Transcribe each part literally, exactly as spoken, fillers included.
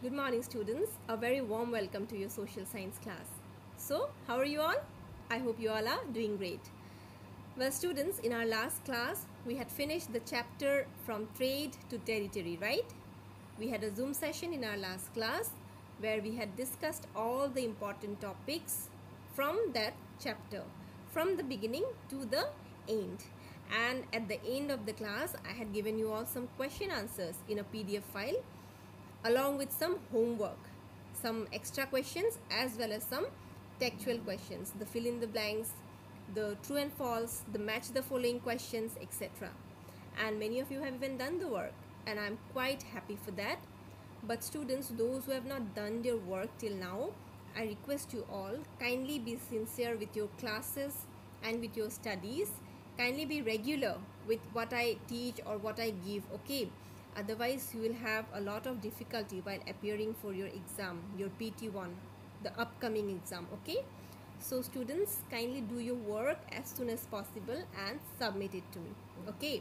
Good morning, students. A very warm welcome to your social science class. So, how are you all? I hope you all are doing great. Well, students, in our last class, we had finished the chapter from trade to territory, right? We had a Zoom session in our last class where we had discussed all the important topics from that chapter, from the beginning to the end. And at the end of the class, I had given you all some question answers in a P D F file along with some homework, some extra questions as well as some textual questions, the fill in the blanks, the true and false, the match the following questions, et cetera. And many of you have even done the work and I'm quite happy for that. But students, those who have not done their work till now, I request you all, kindly be sincere with your classes and with your studies. Kindly be regular with what I teach or what I give, okay? Otherwise, you will have a lot of difficulty while appearing for your exam, your P T one, the upcoming exam, okay? So students, kindly do your work as soon as possible and submit it to me, okay?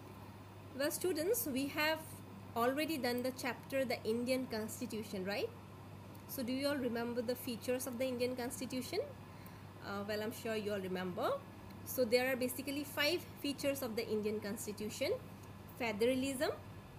Well, students, we have already done the chapter, the Indian Constitution, right? So do you all remember the features of the Indian Constitution? Uh, well, I'm sure you all remember. So there are basically five features of the Indian Constitution: federalism,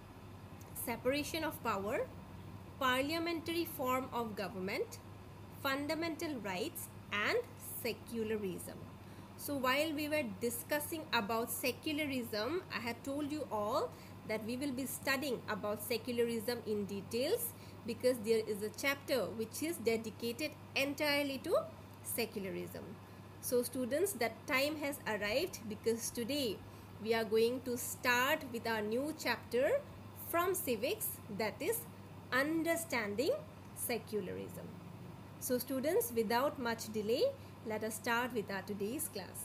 separation of power, parliamentary form of government, fundamental rights, and secularism. So while we were discussing about secularism, I had told you all that we will be studying about secularism in details because there is a chapter which is dedicated entirely to secularism. So students, that time has arrived because today we are going to start with our new chapter from civics, that is understanding secularism. So students, without much delay, let us start with our today's class.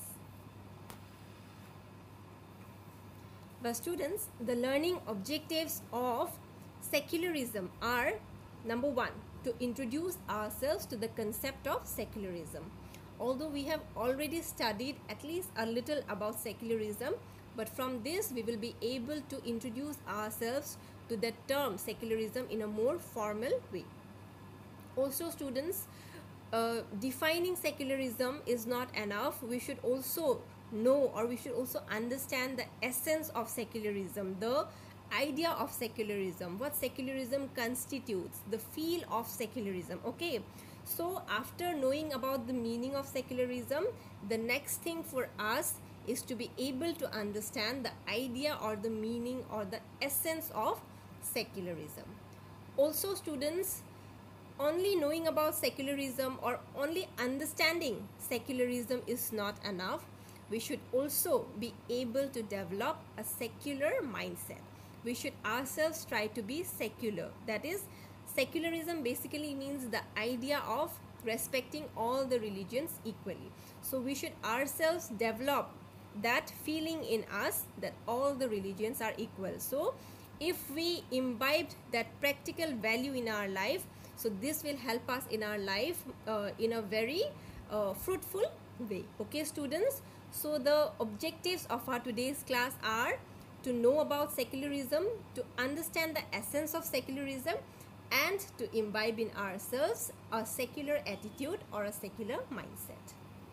But students, the learning objectives of secularism are: number one, to introduce ourselves to the concept of secularism. Although we have already studied at least a little about secularism, but from this we will be able to introduce ourselves to the term secularism in a more formal way. Also students, uh, defining secularism is not enough. We should also know, or we should also understand the essence of secularism, the idea of secularism, what secularism constitutes, the feel of secularism, okay? So after knowing about the meaning of secularism, the next thing for us is to be able to understand the idea or the meaning or the essence of secularism. Also students, only knowing about secularism or only understanding secularism is not enough. We should also be able to develop a secular mindset. We should ourselves try to be secular. That is, secularism basically means the idea of respecting all the religions equally. So we should ourselves develop that feeling in us that all the religions are equal. So if we imbibed that practical value in our life, so this will help us in our life uh, in a very uh, fruitful way, okay students? So the objectives of our today's class are to know about secularism, to understand the essence of secularism, and to imbibe in ourselves a secular attitude or a secular mindset.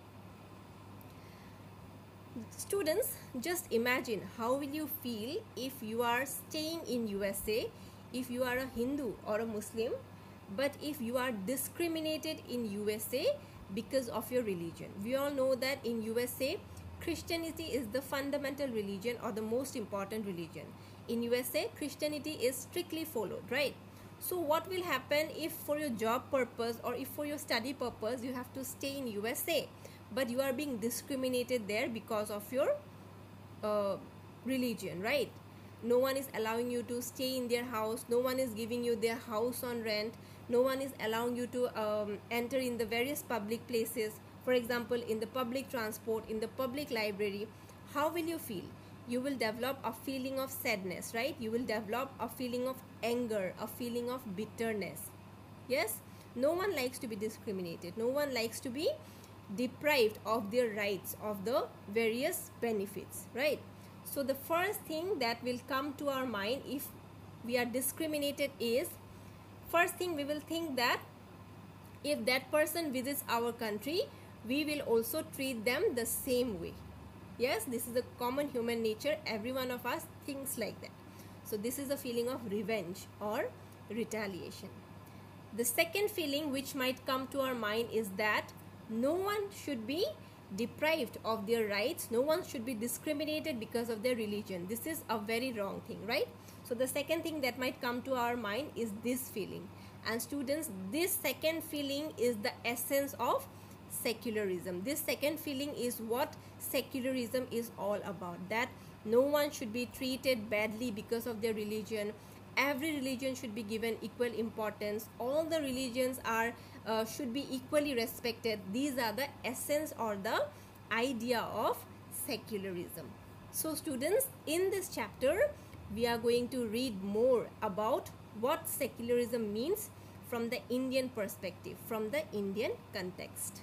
Students, just imagine how will you feel if you are staying in U S A, if you are a Hindu or a Muslim, but if you are discriminated in U S A because of your religion. We all know that in U S A, Christianity is the fundamental religion or the most important religion. In U S A, Christianity is strictly followed, right? So what will happen if for your job purpose or if for your study purpose you have to stay in U S A, but you are being discriminated there because of your uh, religion, right? No one is allowing you to stay in their house, no one is giving you their house on rent, no one is allowing you to um, enter in the various public places, for example in the public transport, in the public library. How will you feel? You will develop a feeling of sadness, right? You will develop a feeling of anger, a feeling of bitterness. Yes, no one likes to be discriminated, no one likes to be deprived of their rights, of the various benefits, right? So the first thing that will come to our mind if we are discriminated is, first thing we will think that if that person visits our country, we will also treat them the same way. Yes, this is a common human nature. Every one of us thinks like that. So this is a feeling of revenge or retaliation. The second feeling which might come to our mind is that no one should be deprived of their rights. No one should be discriminated because of their religion. This is a very wrong thing, right? So the second thing that might come to our mind is this feeling. And students, this second feeling is the essence of secularism. This second feeling is what secularism is all about, that no one should be treated badly because of their religion. Every religion should be given equal importance. All the religions are uh, should be equally respected. These are the essence or the idea of secularism. So students, in this chapter we are going to read more about what secularism means from the Indian perspective, from the Indian context.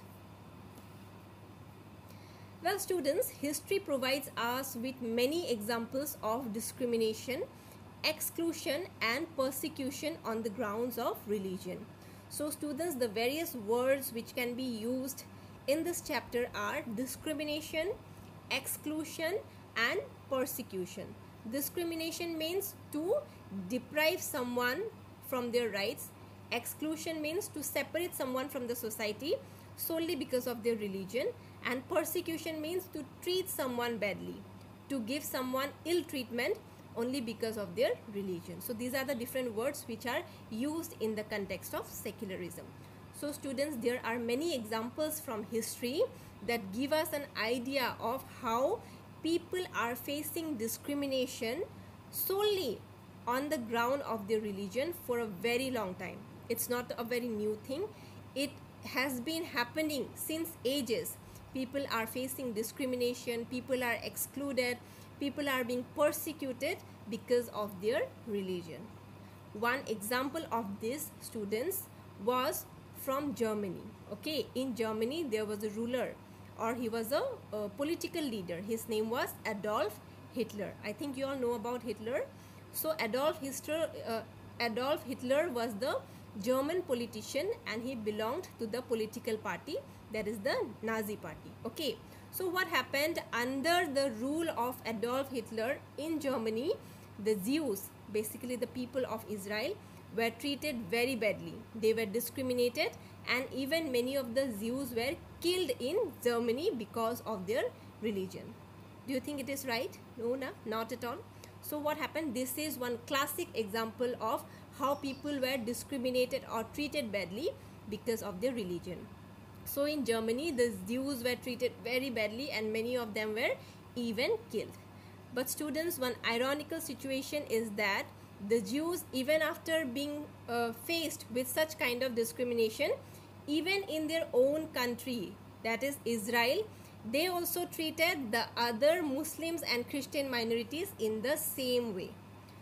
Well students, history provides us with many examples of discrimination, exclusion and persecution on the grounds of religion. So students, the various words which can be used in this chapter are discrimination, exclusion and persecution. Discrimination means to deprive someone from their rights. Exclusion means to separate someone from the society solely because of their religion. And persecution means to treat someone badly, to give someone ill treatment only because of their religion. So these are the different words which are used in the context of secularism. So students, there are many examples from history that give us an idea of how people are facing discrimination solely on the ground of their religion for a very long time. It's not a very new thing. It has been happening since ages. People are facing discrimination, people are excluded, people are being persecuted because of their religion. One example of this, students, was from Germany. Okay, in Germany there was a ruler, or he was a, a political leader. His name was Adolf Hitler. I think you all know about Hitler. So Adolf Hitler, uh, Adolf Hitler was the German politician, and he belonged to the political party, that is the Nazi party. Okay, so what happened under the rule of Adolf Hitler in Germany? The Jews, basically the people of Israel, were treated very badly. They were discriminated, and even many of the Jews were killed in Germany because of their religion. Do you think it is right? No, no, not at all. So what happened? This is one classic example of how people were discriminated or treated badly because of their religion. So in Germany, the Jews were treated very badly, and many of them were even killed. But students, one ironical situation is that the Jews, even after being uh, faced with such kind of discrimination, even in their own country, that is Israel, they also treated the other Muslims and Christian minorities in the same way.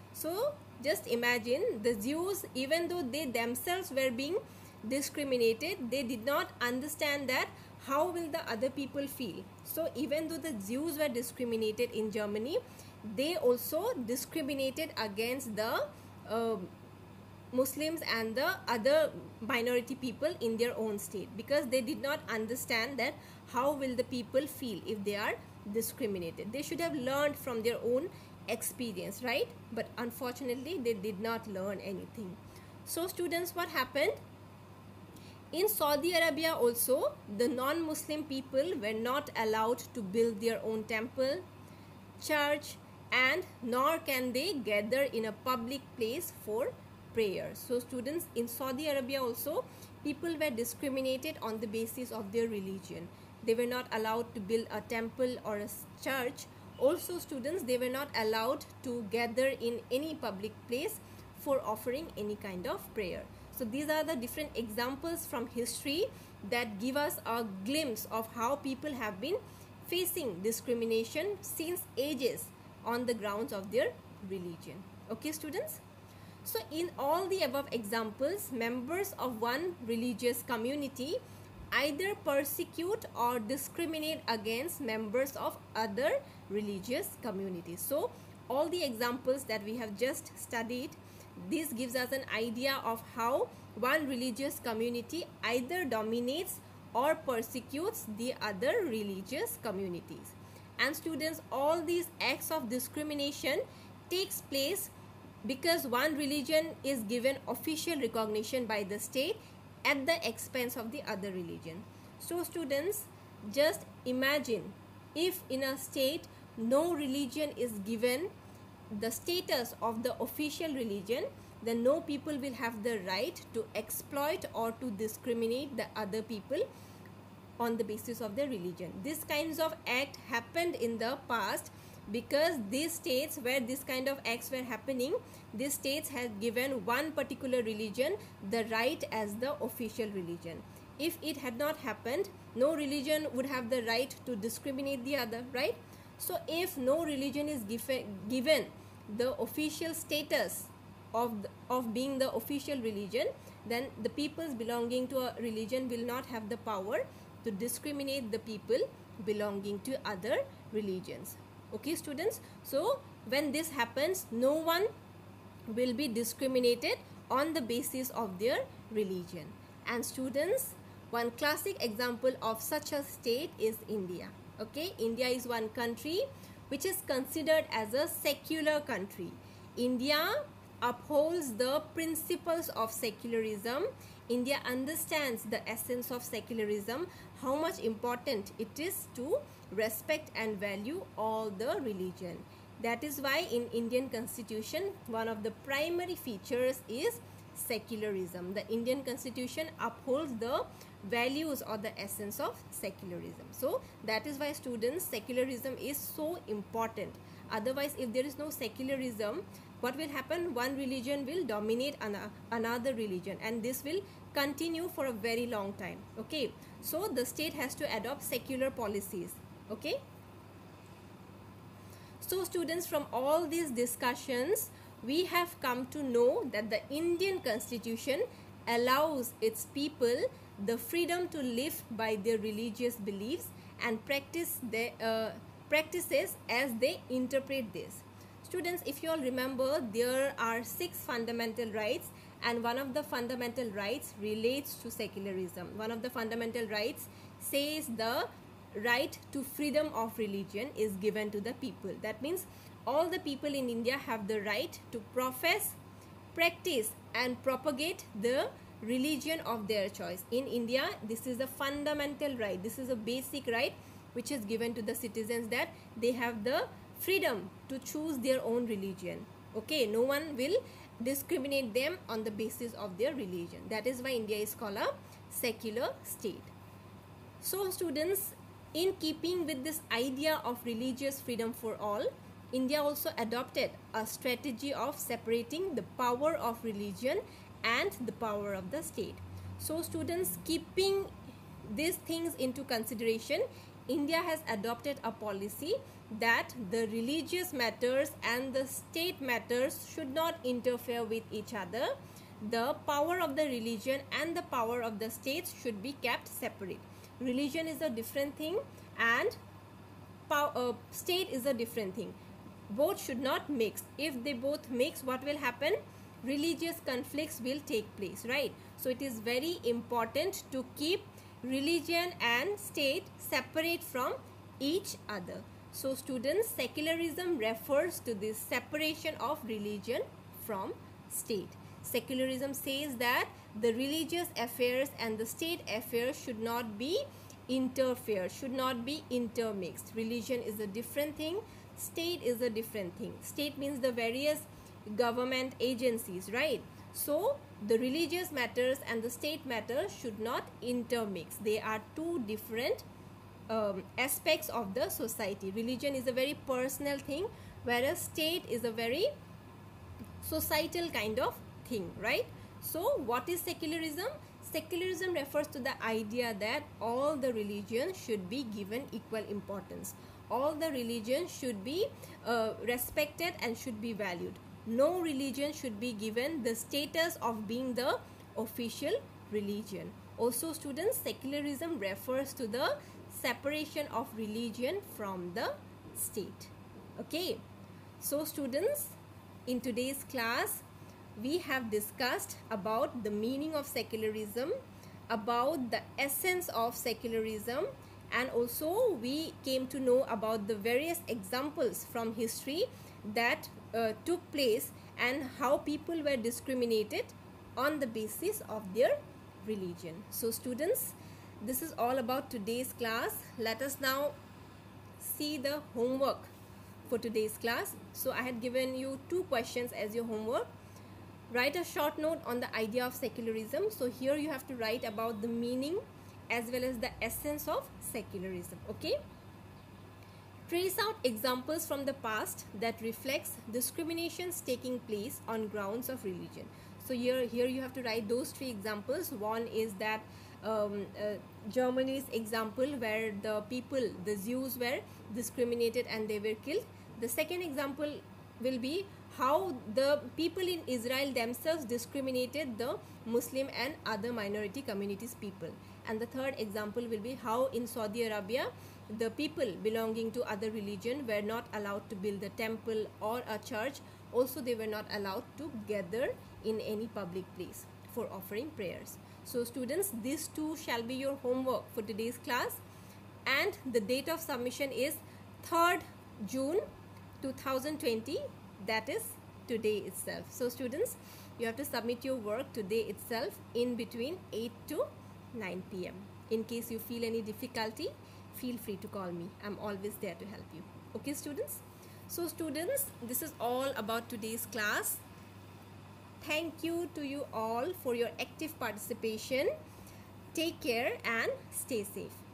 So just imagine, the Jews, even though they themselves were being discriminated, they did not understand that how will the other people feel. So even though the Jews were discriminated in Germany, they also discriminated against the uh, Muslims and the other minority people in their own state, because they did not understand that how will the people feel if they are discriminated. They should have learned from their own experience, right? But unfortunately, they did not learn anything. So students, what happened? In Saudi Arabia also, the non-Muslim people were not allowed to build their own temple, church, and nor can they gather in a public place for prayer. So students, in Saudi Arabia also, people were discriminated on the basis of their religion. They were not allowed to build a temple or a church. Also students, they were not allowed to gather in any public place for offering any kind of prayer. So these are the different examples from history that give us a glimpse of how people have been facing discrimination since ages on the grounds of their religion. Okay students? So in all the above examples, members of one religious community either persecute or discriminate against members of other religious communities. So all the examples that we have just studied, this gives us an idea of how one religious community either dominates or persecutes the other religious communities. And students, all these acts of discrimination takes place because one religion is given official recognition by the state at the expense of the other religion. So students, just imagine if in a state no religion is given the status of the official religion, then no people will have the right to exploit or to discriminate the other people on the basis of their religion. This kinds of act happened in the past because these states where this kind of acts were happening, these states had given one particular religion the right as the official religion. If it had not happened, no religion would have the right to discriminate the other, right? So if no religion is given given the official status of the, of being the official religion, then the peoples belonging to a religion will not have the power to discriminate the people belonging to other religions. Okay students, so when this happens, no one will be discriminated on the basis of their religion. And students, one classic example of such a state is India. Okay, India is one country which is considered as a secular country. India upholds the principles of secularism. India understands the essence of secularism, how much important it is to respect and value all the religion. That is why in Indian Constitution, one of the primary features is secularism. The Indian Constitution upholds the values or the essence of secularism. So that is why students, secularism is so important. Otherwise, if there is no secularism, what will happen? One religion will dominate an another religion, and this will continue for a very long time. Okay, so the state has to adopt secular policies. Okay, so students, from all these discussions, we have come to know that the Indian Constitution allows its people the freedom to live by their religious beliefs and practice their uh, practices as they interpret this. Students, if you all remember, there are six fundamental rights, and one of the fundamental rights relates to secularism. One of the fundamental rights says the right to freedom of religion is given to the people. That means all the people in India have the right to profess, practice and propagate the religion of their choice. In India, this is a fundamental right. This is a basic right which is given to the citizens, that they have the freedom to choose their own religion. Okay, no one will discriminate them on the basis of their religion. That is why India is called a secular state. So students, in keeping with this idea of religious freedom for all, India also adopted a strategy of separating the power of religion and the power of the state. So students, keeping these things into consideration, India has adopted a policy that the religious matters and the state matters should not interfere with each other. The power of the religion and the power of the states should be kept separate. Religion is a different thing and power, uh, state is a different thing. Both should not mix. If they both mix, what will happen? Religious conflicts will take place, right? So it is very important to keep religion and state separate from each other. So students, secularism refers to this separation of religion from state. Secularism says that the religious affairs and the state affairs should not be interfered, should not be intermixed. Religion is a different thing, state is a different thing. State means the various government agencies, right? So the religious matters and the state matters should not intermix. They are two different um, aspects of the society. Religion is a very personal thing, whereas state is a very societal kind of thing, right? So what is secularism? Secularism refers to the idea that all the religions should be given equal importance. All the religions should be uh, respected and should be valued. No religion should be given the status of being the official religion. Also students, secularism refers to the separation of religion from the state. Okay, so students, in today's class we have discussed about the meaning of secularism, about the essence of secularism, and also we came to know about the various examples from history that uh, took place and how people were discriminated on the basis of their religion. So students, this is all about today's class. Let us now see the homework for today's class. So I had given you two questions as your homework. Write a short note on the idea of secularism. So here you have to write about the meaning as well as the essence of secularism. Okay. Trace out examples from the past that reflects discriminations taking place on grounds of religion. So here, here you have to write those three examples. One is that um, uh, Germany's example where the people, the Jews were discriminated and they were killed. The second example will be how the people in Israel themselves discriminated the Muslim and other minority communities people. And the third example will be how in Saudi Arabia the people belonging to other religion were not allowed to build a temple or a church. Also they were not allowed to gather in any public place for offering prayers. So students, these two shall be your homework for today's class, and the date of submission is third June two thousand twenty, that is today itself. So students, you have to submit your work today itself in between eight to nine p m In case you feel any difficulty, feel free to call me. I'm always there to help you. Okay students? So students, this is all about today's class. Thank you to you all for your active participation. Take care and stay safe.